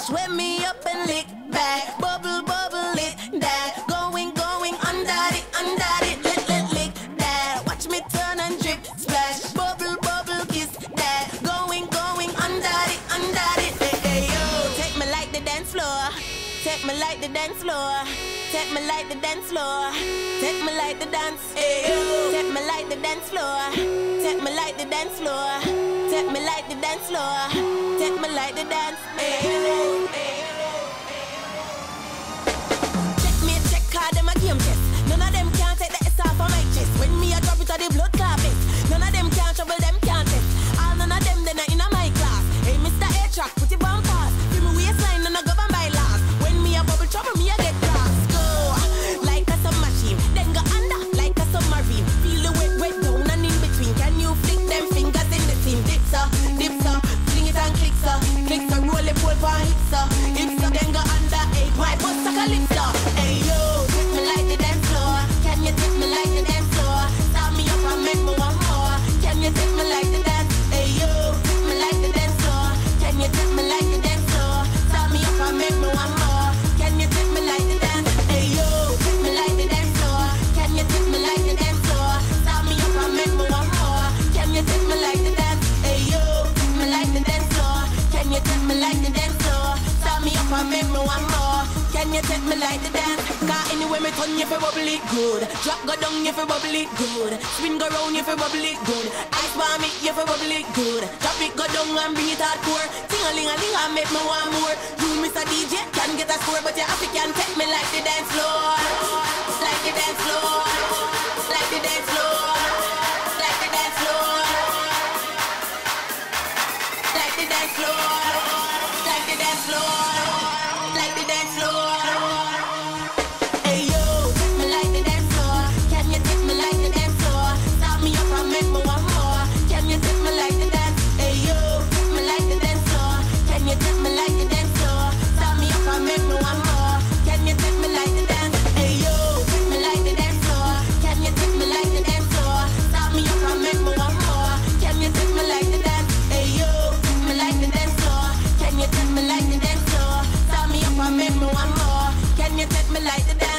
Swim me up and lick back. Bubble, bubble, lick that. Going, going, under it, lick, lick, lick that. Watch me turn and drip, splash. Bubble, bubble, kiss that. Going, going, under it, hey, hey, yo. Take me like the dance floor. Take me like the dance floor. Take me like the dance floor. Take me like the dance. Hey, yo. Take me like the dance floor. Take me like the dance floor. Take me like the dance floor. Take me like the dance. Hey, yo. Check me, check card, them a game test. None of them can't take the S off of my chest. When me a drop it to the blood carpet. None of them can't trouble, them can't test. All none of them, they not in my class. Hey, Mr. A-Trak, put it on pass. Feel me waistline, none of govern by laws. When me a bubble trouble, me a get class. Go like a submachine, then go under like a submarine. Feel the wet, wet down and in between. Can you flick them fingers in the seam? Dips up, fling it and clicks up, roll it, pull for hips up, then go under. Hey, my bust like a calypso. Hey yo, take me like the dance floor. Can you take me like the dance floor? Start me up and make me one more. Can you take me like the dance? Hey yo, take me like the dance floor. Can you take me like the dance floor? Start me up and make me one more. Can you take me like the dance? Hey yo, take me like the dance floor. Can you take me like the dance floor? Start me up and make me one more. Can you take me like the dance? Hey yo, take me like the dance floor. Can you take me like the dance floor? Start me up and make me one more. Can you take me like the dance? Cause anyway me turn you for bubble it good. Drop go down you for bubble it good. Spin go round you for bubble it good. Ice bomb it you for bubble it good. Drop it go down and bring it hardcore. Ting-a-ling-a-ling and make me one more. You Mr. DJ can get a score, but you can take me like the dance floor. Like the dance floor. Like the dance floor. Like the dance floor. Like the dance floor. Like the dance floor. Like the dance floor. Hey yo, take me like the dance floor. Can you take me like the dance floor? Start me up and make me one more. Can you take me like the dance? Hey yo, take me like the dance floor. Can you take me like the dance floor? Start me up and make me one more. Can you take me like the dance? Hey yo, take me like the dance floor. Can you take me like the dance floor? Start me up and make me one more. Can you take me like the dance? Hey yo, take me like the dance floor. Can you take me like the dance floor? Start me up and make me one more. Can you take me like the dance?